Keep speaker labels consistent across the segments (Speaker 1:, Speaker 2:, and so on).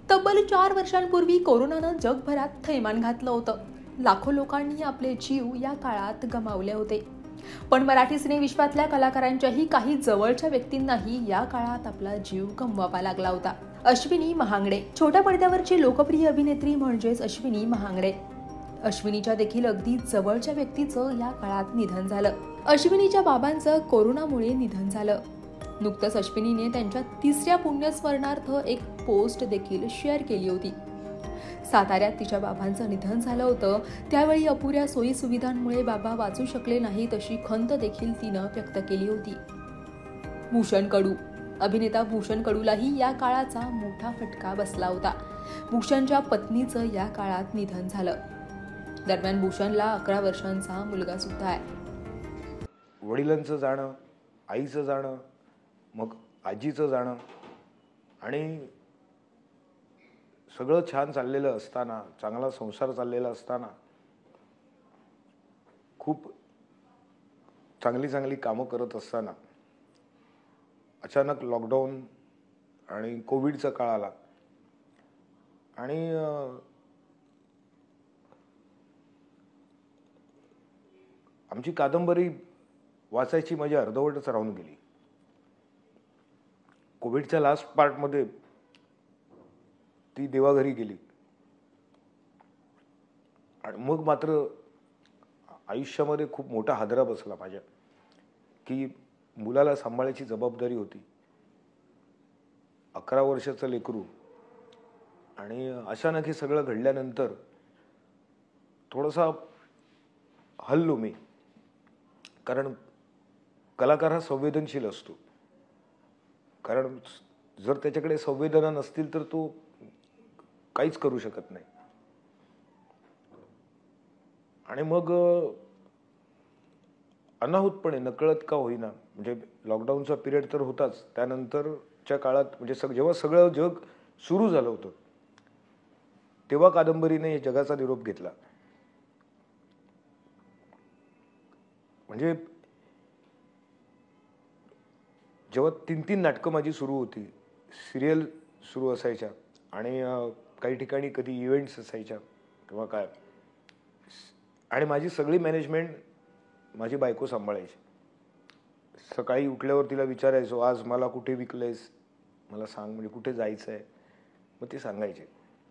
Speaker 1: तब्बल 4 वर्षांपूर्वी कोरोनानं जगभरात थैमान घातलं होतं. लाखो लोकांनी आपले जीव या काळात गमावले होते. पण मराठी सिनेविश्वातल्या कलाकारांच्याही काही जवळच्या व्यक्तींनाही या काळात आपला जीव गमवावा लागला होता. अश्विनी महांगडे छोट्या पडद्यावरची लोकप्रिय अभिनेत्री म्हणजेच अश्विनी महांगडे. अश्विनीच्या देखील अगदी जवळच्या व्यक्तीचं या काळात निधन झालं. अश्विनीच्या बाबांचं कोरोनामुळे निधन झालं. नुकतंच अश्विनीने त्यांच्या 3ऱ्या पुण्यस्मरणार्थ एक पोस्ट देखील शेअर केली होती. साताऱ्यात तिच्या बाबांचं निधन झालं होतं. त्यावेळी अपुऱ्या सोयी सुविधांमुळे बाबा वाचू शकले नाहीत अशी खंत देखील तिनं व्यक्त केली होती. भूषण कडू अभिनेता भूषण कडूलाही या काळाचा मोठा फटका बसला होता. भूषणच्या पत्नीचं या काळात निधन झालं. दरम्यान भूषणला 11 वर्षांचा मुलगा सुद्धा आहे.
Speaker 2: वडिलांचं जाणं, आईचं जाणं, मग आजीचं जाणं आणि सगळं छान चाललेलं असताना, चांगला संसार चाललेला असताना, खूप चांगली कामं करत असताना अचानक लॉकडाऊन आणि कोविडचा काळ आला आणि आमची कादंबरी वाचायची माझी अर्धवटच राहून गेली. कोविडच्या लास्ट पार्टमध्ये ती देवाघरी गेली आणि मग मात्र आयुष्यामध्ये खूप मोठा हादरा बसला माझ्या की मुलाला सांभाळायची जबाबदारी होती. 11 वर्षाचं लेकरू आणि अचानक हे सगळं घडल्यानंतर थोडासा हललो मी. कारण कलाकार हा संवेदनशील असतो. कारण जर त्याच्याकडे संवेदना नसतील तर तो काहीच करू शकत नाही. आणि मग अनाहूतपणे नकळत का होईना, म्हणजे लॉकडाऊनचा पिरियड तर होताच, त्यानंतरच्या काळात म्हणजे जेव्हा सगळं जग सुरू झालं होतं तेव्हा कादंबरीने जगाचा निरोप घेतला. म्हणजे जेव्हा 3 नाटकं माझी सुरू होती, सिरियल सुरू असायच्या आणि काही ठिकाणी कधी इव्हेंट्स असायच्या किंवा काय, आणि माझी सगळी मॅनेजमेंट माझी बायको सांभाळायची. सकाळी उठल्यावर तिला विचारायचो, आज मला कुठे विकलंयस, मला सांग, म्हणजे कुठे जायचं आहे, मग ती सांगायची.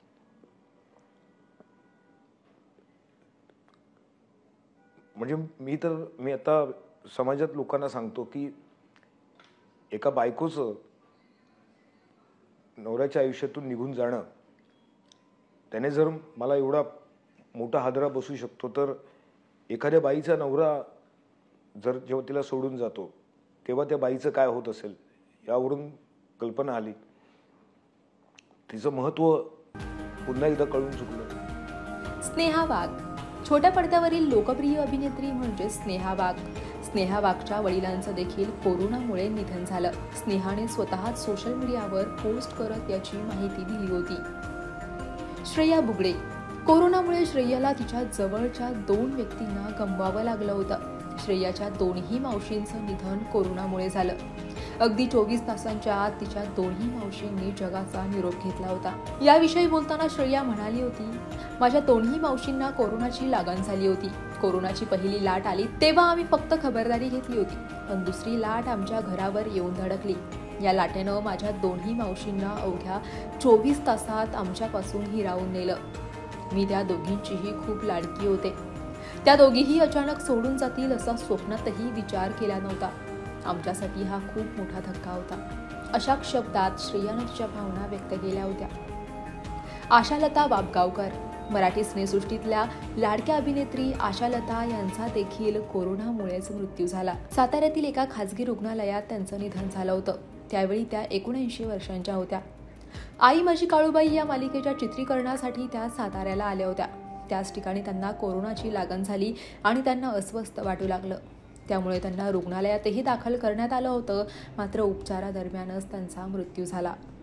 Speaker 2: म्हणजे मी आता समाजात लोकांना सांगतो की एका बायकोचं नवऱ्याच्या आयुष्यातून निघून जाणं, त्याने जर मला एवढा मोठा हादरा बसू शकतो, तर एखाद्या बाईचा नवरा जर जेव्हा तिला सोडून जातो तेव्हा त्या बाईचं काय होत असेल यावरून कल्पना आली. तिचं महत्त्व पुन्हा एकदा कळून चुकलं.
Speaker 1: स्नेहा वाघ छोट्या पडद्यावरील लोकप्रिय अभिनेत्री म्हणजे स्नेहा वाघ. स्नेहा वाघच्या वडिलांचं देखील कोरोनामुळे निधन झालं. स्नेहाने स्वतःच सोशल मीडियावर पोस्ट करत याची माहिती दिली होती. श्रेया बुगडे कोरोनामुळे श्रेयाला तिच्या जवळच्या 2 व्यक्तींना गमवावं लागलं होतं. श्रेयाच्या दोन्ही मावशींचं निधन कोरोनामुळे झालं. अगदी 24 तासांच्या आत तिच्या दोन्ही मावशींनी जगाचा निरोप घेतला होता. याविषयी बोलताना श्रेया म्हणाली होती, माझ्या दोन्ही मावशींना कोरोनाची लागण झाली होती. कोरोनाची पहिली लाट आली तेव्हा आम्ही फक्त खबरदारी घेतली होती, पण दुसरी लाट आमच्या घरावर येऊन धडकली. या लाटेनं माझ्या दोन्ही मावशींना अवघ्या 24 तासात आमच्यापासून हिरावून नेलं. मी त्या दोघींचीही खूप लाडकी होते. त्या दोघीही अचानक सोडून जातील असा स्वप्नातही विचार केला नव्हता. आमच्यासाठी हा खूप मोठा धक्का होता. अशा शब्दात श्रेयानं तिच्या भावना व्यक्त केल्या होत्या. आशालता वाबगावकर मराठी सिनेसृष्टीतल्या लाडक्या अभिनेत्री आशालता यांचा देखील कोरोनामुळेच मृत्यू झाला. साताऱ्यातील एका खासगी रुग्णालयात त्यांचं निधन झालं होतं. त्यावेळी त्या 79 वर्षांच्या होत्या. आई माझी काळूबाई या मालिकेच्या चित्रीकरणासाठी त्या साताऱ्याला आल्या होत्या. त्याच ठिकाणी त्यांना कोरोनाची लागण झाली आणि त्यांना अस्वस्थ वाटू लागलं. त्यामुळे त्यांना रुग्णालयातही दाखल करण्यात आलं होतं. मात्र उपचारादरम्यानच त्यांचा मृत्यू झाला.